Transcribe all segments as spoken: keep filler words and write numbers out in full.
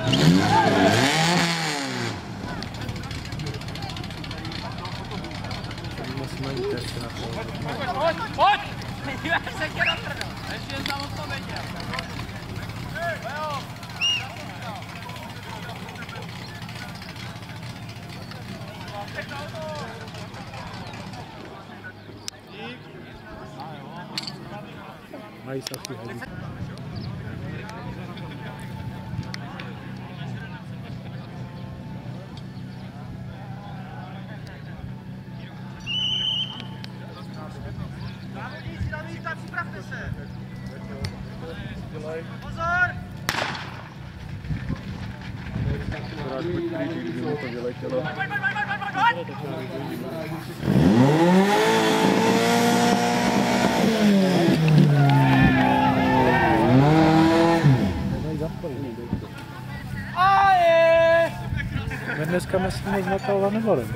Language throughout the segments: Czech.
Pojď! Díváš se tě na trno, ještě je tam odpověděl. Mají se asi hodí. Závodníci na místa, připravte se! Pozor! Akorát pojď pryč, kdyby mu to vyletělo. Pojď, pojď, pojď, pojď, pojď! My dneska myslím moc Natala nevolím.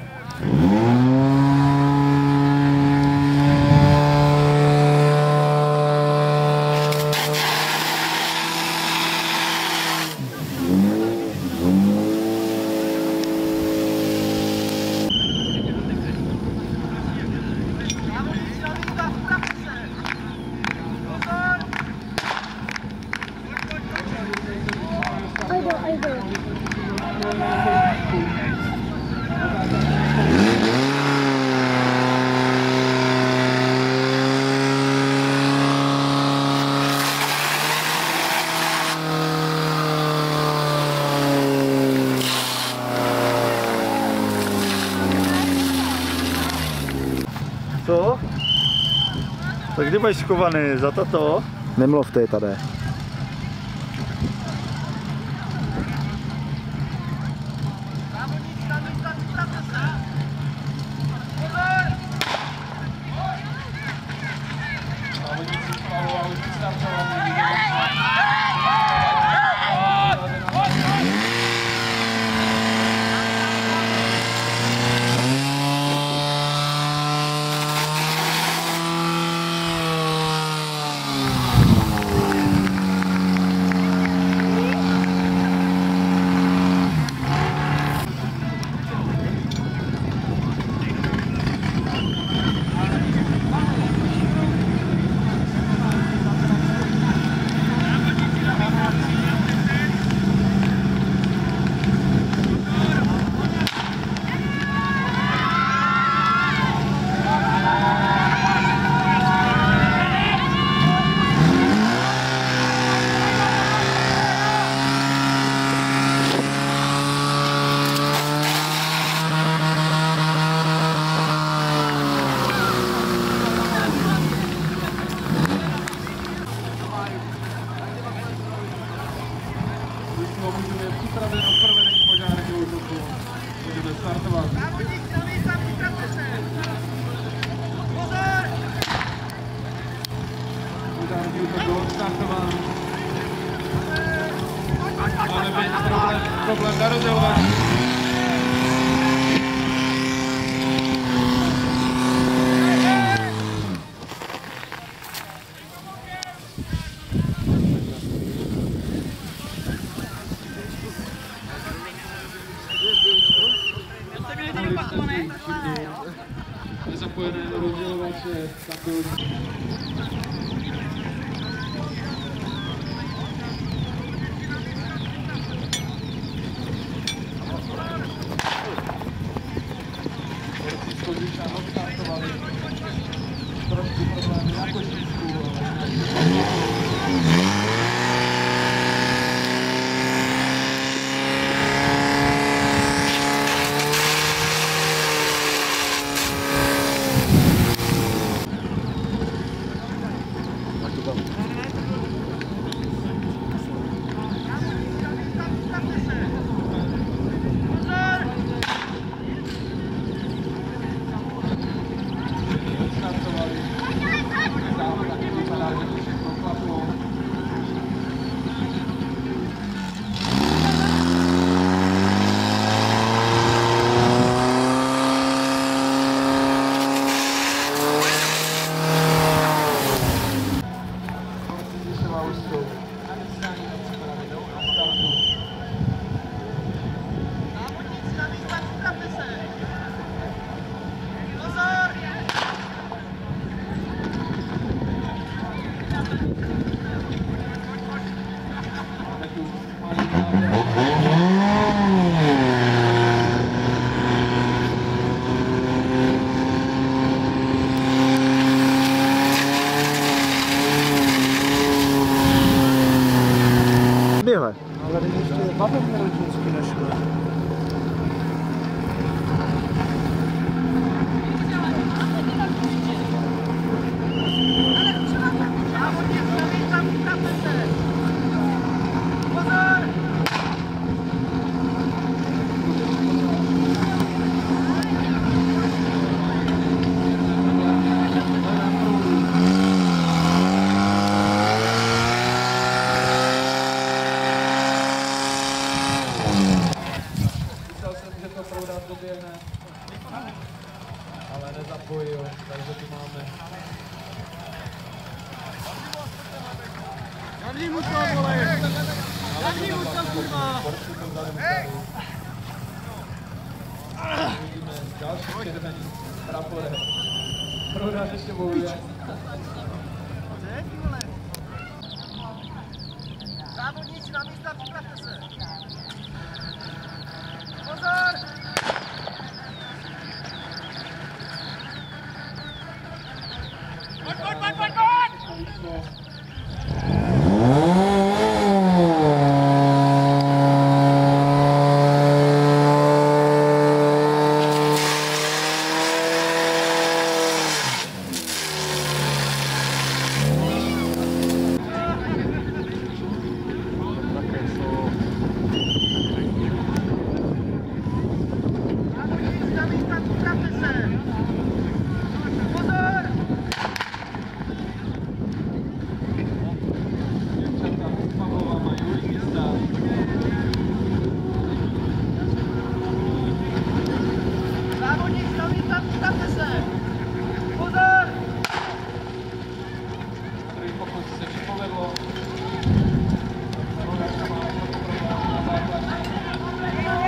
Co? Tak kdy budeš schovaný? Za toto? Nemluvte tady. Závodníci na místa, připravte se! Pozor! Závodníci spalovali, startovali. Můžeme připravit na provedení požárního útoku. Můžeme startovat. Závodníci na místa, připravte se! Pozor! Požární útok byl odstartován. Máme být problém, problém na rozdělování. Nezapojené do rozdělovače, takový. Skončíčná odstartovali. Trošku problémy na košíčku. Běhle. Ale teď ještě babě měl vždycky na škole. Myslel jsem, že to Proudát doběhne, ale nezapojil, takže tu máme. Zadní mu to, vole! Zadní mu to, kurva! Vidíme další červený praporek. Proudát ještě bojuje. Závodníci na místa, připravte se! Pozor! Pojď, pojď, pojď, pojď, pojď! Závodníci na místa, připravte se! Pozor! Děvčata z Pavlova mají místa. Závodníci na místa, připravte se! Pozor! Druhý pokus se nepovedlo. Proudát má problém na základní.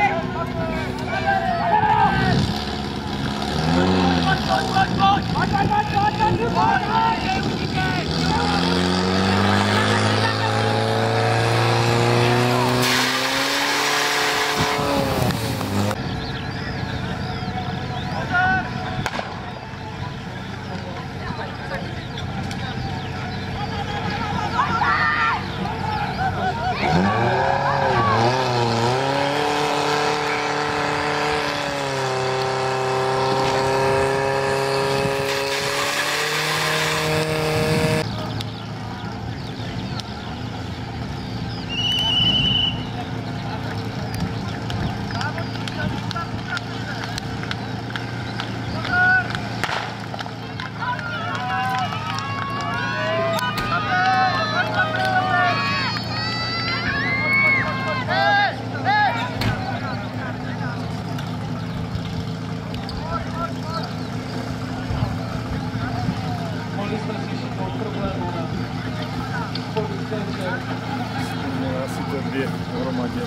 Mohli jsme řešit od problému na podsteček. Asi to dvě hromadě.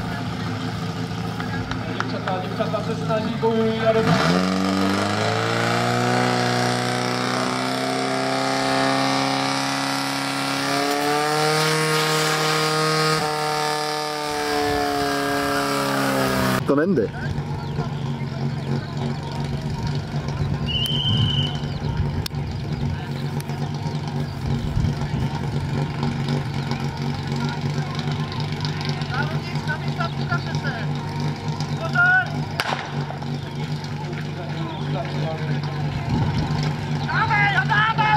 Děvčata, děvčata se snaží, bojují a dobře. To nejde. Závodníci na místa, připravte se! Pozor! Dáme, jo, dáme!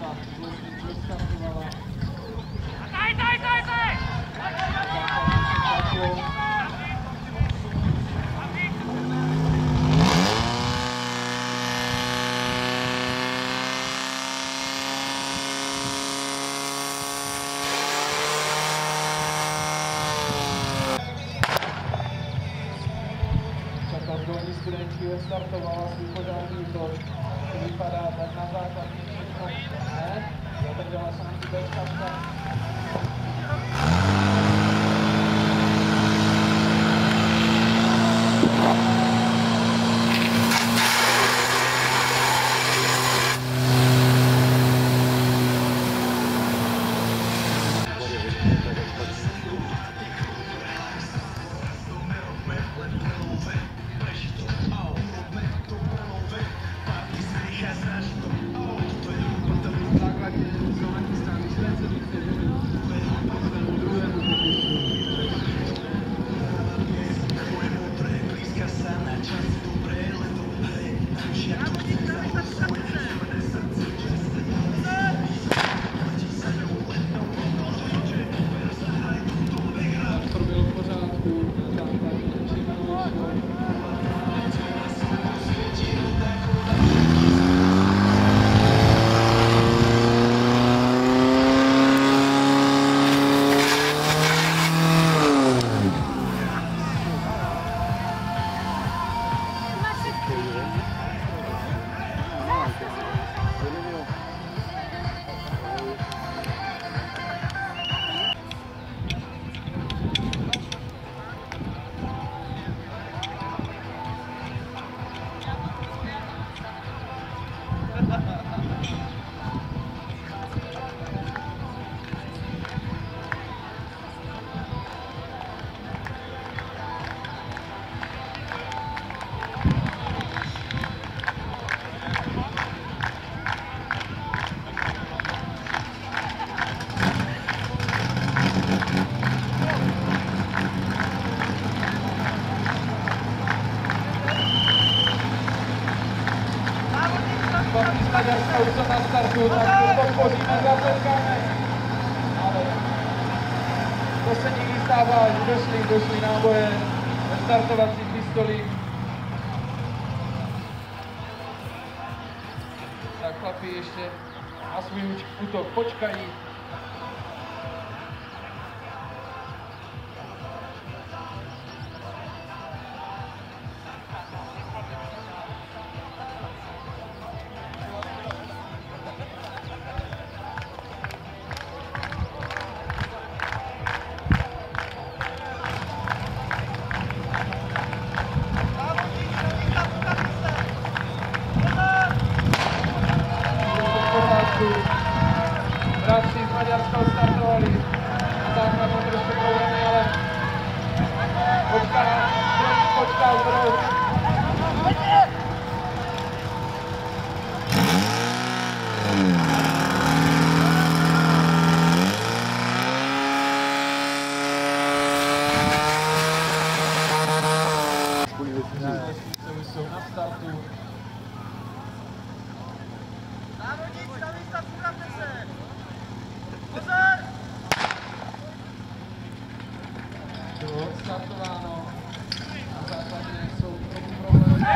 tak vystartovala. Daj, daj, daj, daj! Dolní Studenčí startovala svůj pořádný útok, který vypadá tak na základní všechno. Ne, zadržela se nám tu bezkačka. Maďarska už se na startu, tak to podpoříme, zatleskáme. Ale to se někdy stává, že došli, došli náboje ve startovacích pistolích. Tak chlapi ještě na svůj útok počkají. Bratři z Maďarska startovali na základnou trošku problémy, ale počká, počká zdroj. Už jsou na startu. Závodník, staví se, připravte se! Pozor! Bylo startováno. Na základě jsou trochu problémy.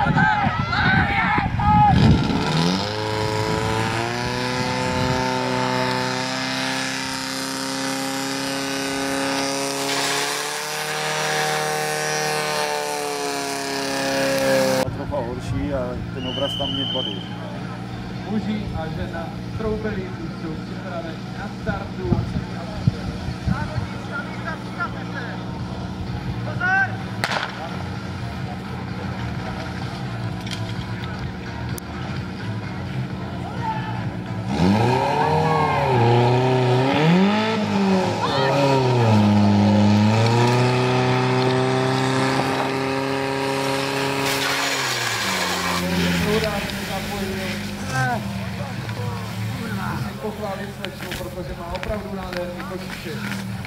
Trocha horší a ten obraz tam mě dvadí. Muži a žena troubeli, už jsou připraveni na startu. Závodník, staví se, připravte se! Pozor! Musím pochválit slečnu, protože má opravdu nádherný kočíček.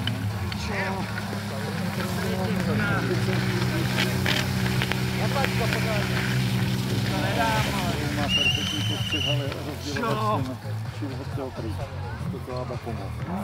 Nepačka, pořádně. To nedám, ale. Má perfektní postřeh, ale rozdíl Čím ho chtěl prý. To to má pomoct.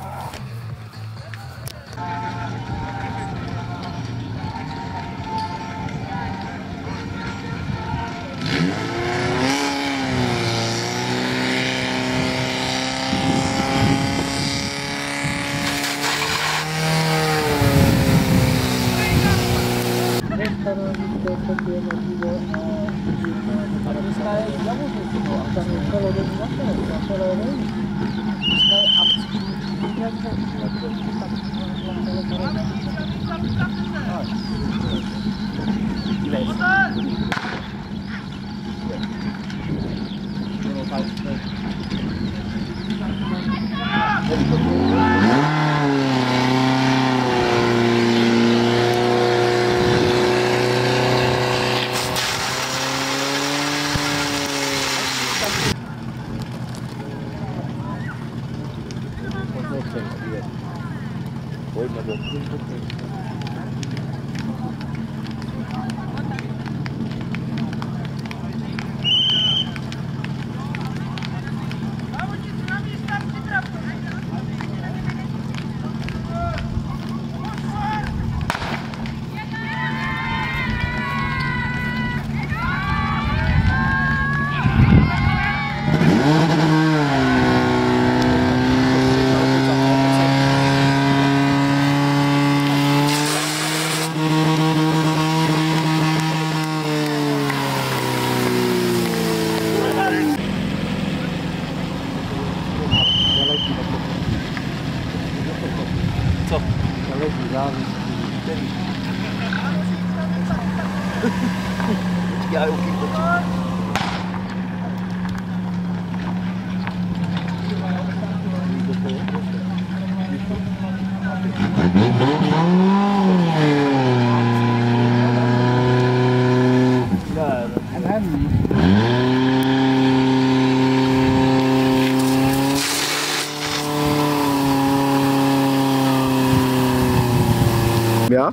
Já?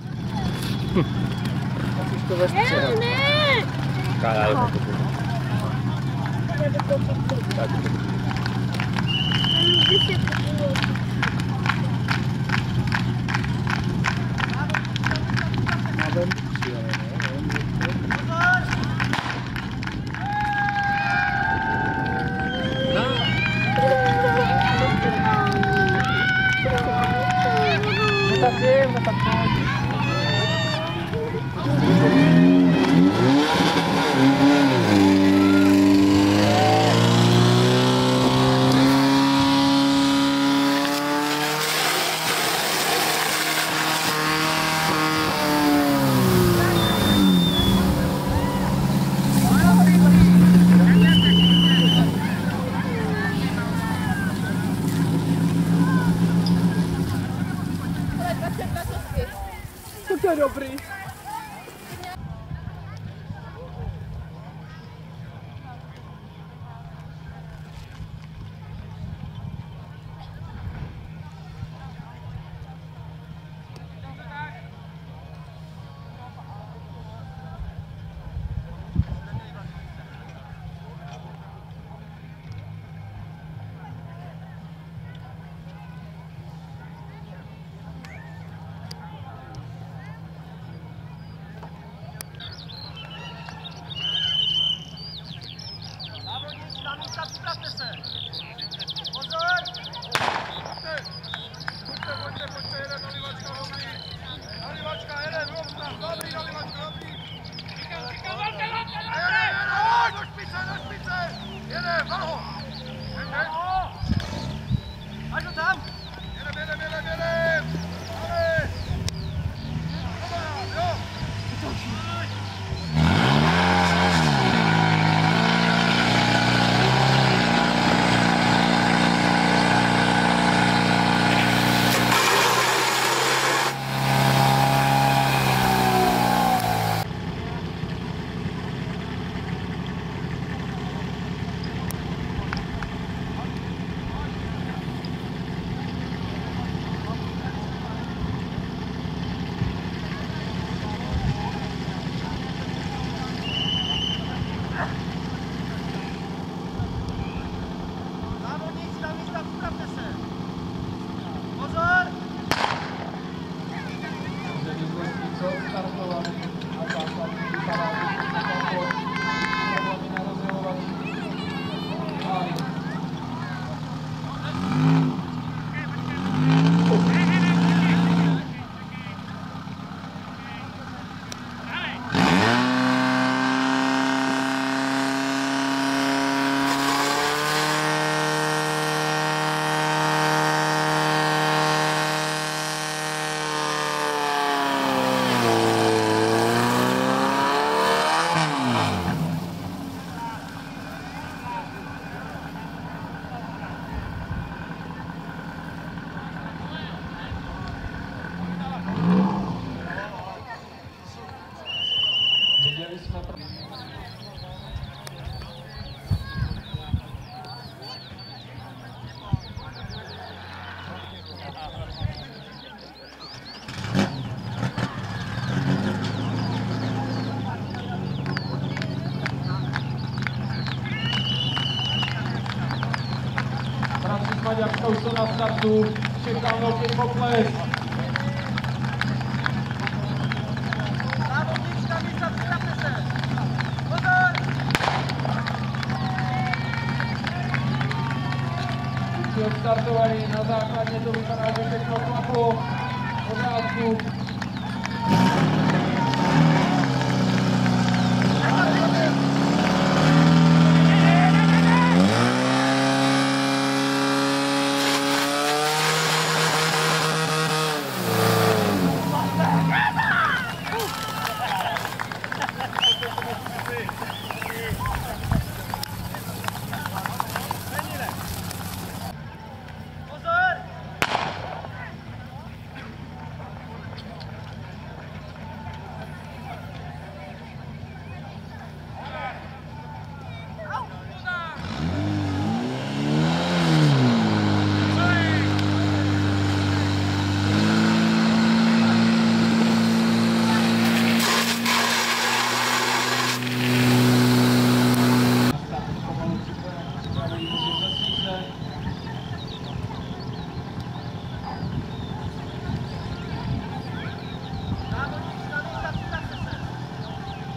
Musíš to vést třeba. Ne, ne. Kára, Má ven přijeli, ne? Tak je, no tak pojď. To je dobrý. Maďarska už jsou na startu, čeká velký pokles. Všichni odstartovali, na základně to vypadá, že všechno klaplo v pořádku.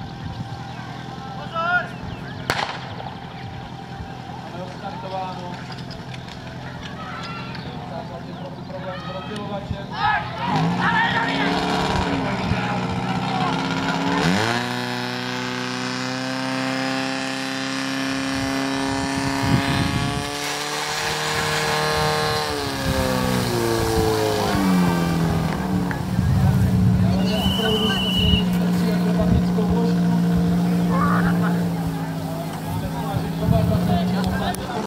Startováno.